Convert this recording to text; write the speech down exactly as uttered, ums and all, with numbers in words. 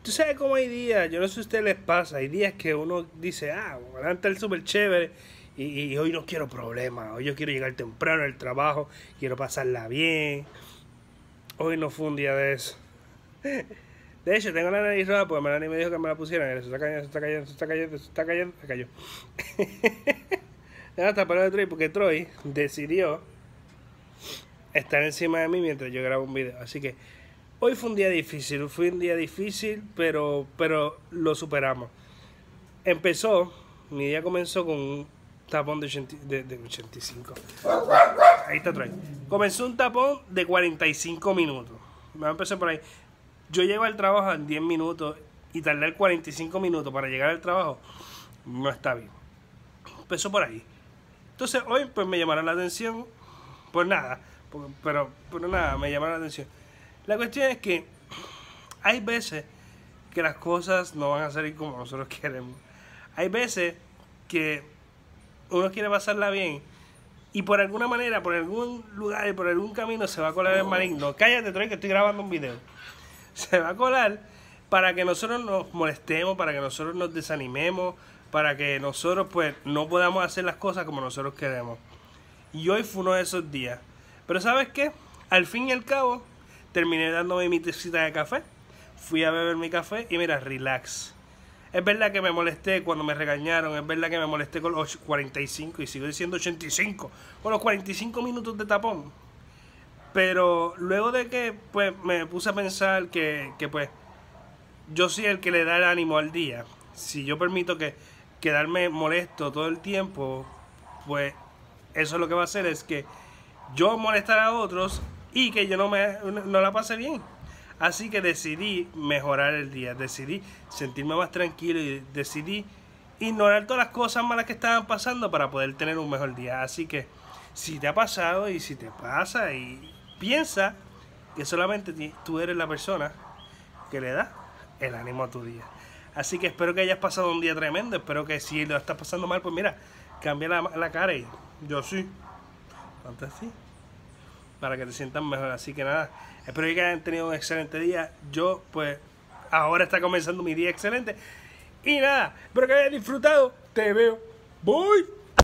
Tú sabes cómo hay días, yo no sé si a ustedes les pasa, hay días que uno dice, ah, voy a estar súper chévere y, y hoy no quiero problemas, hoy yo quiero llegar temprano al trabajo, quiero pasarla bien. Hoy no fue un día de eso. De hecho, tengo la nariz roja porque Melanie me dijo que me la pusieran. Se está cayendo, se está cayendo, se está cayendo, se está cayendo, se cayó. Ya hasta para de Troy porque Troy decidió estar encima de mí mientras yo grabo un video. Así que hoy fue un día difícil, fue un día difícil, pero, pero lo superamos. Empezó, mi día comenzó con un tapón de, ochenta, de, de ochenta y cinco. Ahí está Troy. Comenzó un tapón de cuarenta y cinco minutos. Vamos a empezar por ahí. Yo llego al trabajo en diez minutos y tardar cuarenta y cinco minutos para llegar al trabajo no está bien. Empezó por ahí. Entonces hoy pues me llamaron la atención. Pues nada, pero, pero nada, me llamaron la atención. La cuestión es que hay veces que las cosas no van a salir como nosotros queremos. Hay veces que uno quiere pasarla bien y por alguna manera, por algún lugar y por algún camino se va a colar el maligno. Cállate, Troy, que estoy grabando un video. Se va a colar para que nosotros nos molestemos, para que nosotros nos desanimemos, para que nosotros pues no podamos hacer las cosas como nosotros queremos. Y hoy fue uno de esos días. Pero ¿sabes qué? Al fin y al cabo, terminé dándome mi tacita de café. Fui a beber mi café y mira, relax. Es verdad que me molesté cuando me regañaron. Es verdad que me molesté con los cuarenta y cinco y sigo diciendo ochenta y cinco. Con los cuarenta y cinco minutos de tapón. Pero luego de que pues me puse a pensar que, que pues yo soy el que le da el ánimo al día. Si yo permito que quedarme molesto todo el tiempo, pues eso lo que va a hacer es que yo molestar a otros y que yo no, me, no la pase bien. Así que decidí mejorar el día, decidí sentirme más tranquilo y decidí ignorar todas las cosas malas que estaban pasando para poder tener un mejor día. Así que si te ha pasado y si te pasa y piensa que solamente tú eres la persona que le da el ánimo a tu día. Así que espero que hayas pasado un día tremendo. Espero que si lo estás pasando mal, pues mira, cambia la, la cara y yo sí. ¿Cuánto así? Para que te sientas mejor. Así que nada, espero que hayan tenido un excelente día. Yo pues ahora está comenzando mi día excelente. Y nada, espero que hayan disfrutado. Te veo. Bye.